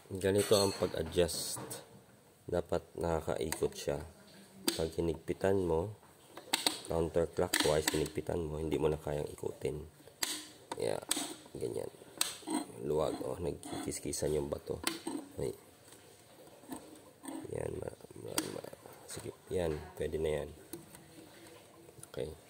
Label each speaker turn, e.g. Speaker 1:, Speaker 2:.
Speaker 1: Ganito ang pag-adjust. Dapat nakakaikot siya. Pag hinigpitan mo, counterclockwise, hinigpitan mo, hindi mo na kayang ikutin. Kaya, ganyan. Luwag, oh, nagkikis-kisan yung bato. Ay. Yan, sige, yan, pwede na yan. Okay.